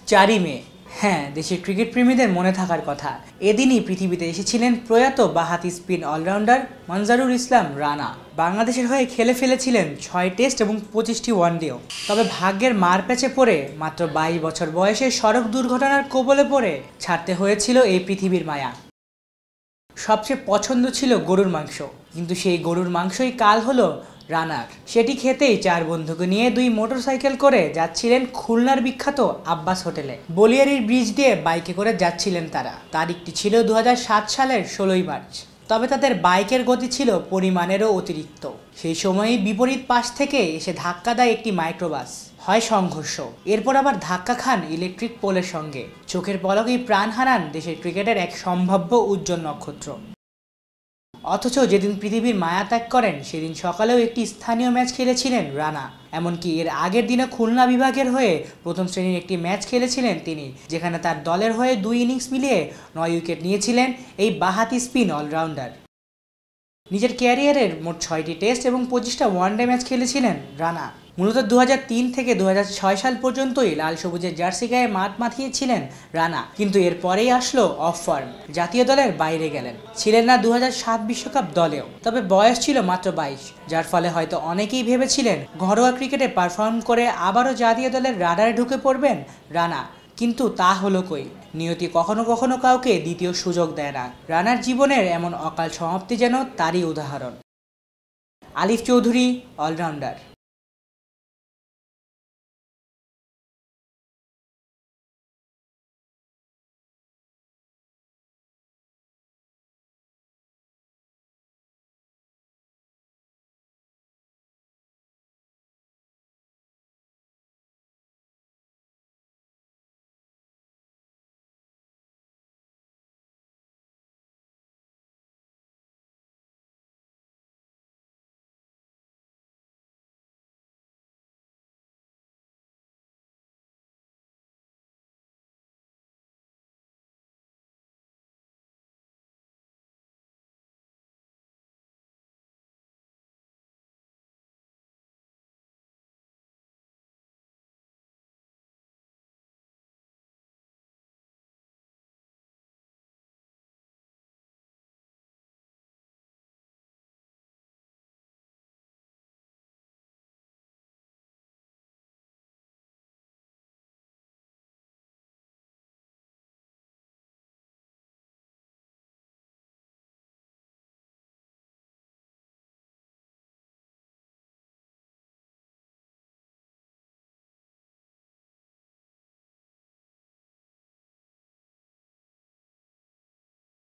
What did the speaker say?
4ই মে। হ্যাঁ, দেশের ক্রিকেট প্রেমীদের মনে থাকার কথা। এদিনই পৃথিবীতে এসেছিলেন প্রয়াত বাঁহাতি স্পিন অলরাউন্ডার মনজারুল ইসলাম রানা। বাংলাদেশের হয়ে খেলে ফেলেছিলেন 6 টেস্ট এবং 25টি ওয়ানডেও। তবে ভাগ্যের মারপ্যাচে পড়ে মাত্র 22 বছর বয়সে সড়ক দুর্ঘটনার কবলে পড়ে ছাড়তে হয়েছিল এই পৃথিবীর মায়া। সবচেয়ে পছন্দ ছিল গরুর মাংস, কিন্তু সেই গরুর মাংসই কাল হলো রানার। সেটি খেতেই 4 বন্ধুকে নিয়ে 2 মোটরসাইকেল করে যাচ্ছিলেন খুলনার বিখ্যাত আব্বাস হোটেলে। বলিয়ারির ব্রিজ দিয়ে বাইকে করে যাচ্ছিলেন তারা। তারিখটি ছিল 2007 সালের 16ই মার্চ। তবে তাদের বাইকের গতি ছিল পরিমাণেরও অতিরিক্ত। সেই সময়ই বিপরীত পাশ থেকে এসে ধাক্কা দেয় একটি মাইক্রোবাস। হয় সংঘর্ষ, এরপর আবার ধাক্কা খান ইলেকট্রিক পোলের সঙ্গে। চোখের পলকেই প্রাণ হারান দেশের ক্রিকেটের এক সম্ভাব্য উজ্জ্বল নক্ষত্র। অথচ যেদিন পৃথিবীর মায়া ত্যাগ করেন সেদিন সকালেও একটি স্থানীয় ম্যাচ খেলেছিলেন রানা। এমনকি এর আগের দিনে খুলনা বিভাগের হয়ে প্রথম শ্রেণীর একটি ম্যাচ খেলেছিলেন তিনি, যেখানে তার দলের হয়ে 2 ইনিংস মিলিয়ে 9 উইকেট নিয়েছিলেন এই বাঁহাতি স্পিন অলরাউন্ডার। নিজের ক্যারিয়ারের মোট 6টি টেস্ট এবং 25টা ওয়ানডে ম্যাচ খেলেছিলেন রানা। মূলত 2003 থেকে 2006 সাল পর্যন্তই লাল সবুজের জার্সি গায়ে মাঠ মাতিয়েছিলেন রানা, কিন্তু এরপরেই আসলো অফ ফর্ম। জাতীয় দলের বাইরে গেলেন, ছিলেন না 2007 বিশ্বকাপ দলেও। তবে বয়স ছিল মাত্র 22, যার ফলে হয়তো অনেকেই ভেবেছিলেন ঘরোয়া ক্রিকেটে পারফর্ম করে আবারও জাতীয় দলের রাডারে ঢুকে পড়বেন রানা। কিন্তু তা হলো কই। নিয়তি কখনো কখনো কাউকে দ্বিতীয় সুযোগ দেয় না। রানার জীবনের এমন অকাল সমাপ্তি যেন তারই উদাহরণ। আলিফ চৌধুরী, অলরাউন্ডার।